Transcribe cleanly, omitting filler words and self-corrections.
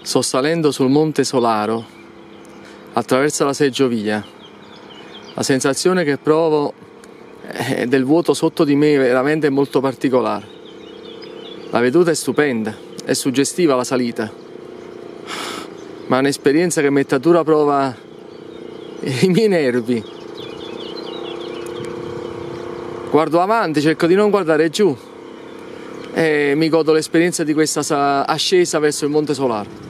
Sto salendo sul Monte Solaro attraverso la seggiovia. La sensazione che provo del vuoto sotto di me veramente è molto particolare. La veduta è stupenda, è suggestiva la salita, ma è un'esperienza che mette a dura prova i miei nervi. Guardo avanti, cerco di non guardare giù e mi godo l'esperienza di questa ascesa verso il Monte Solaro.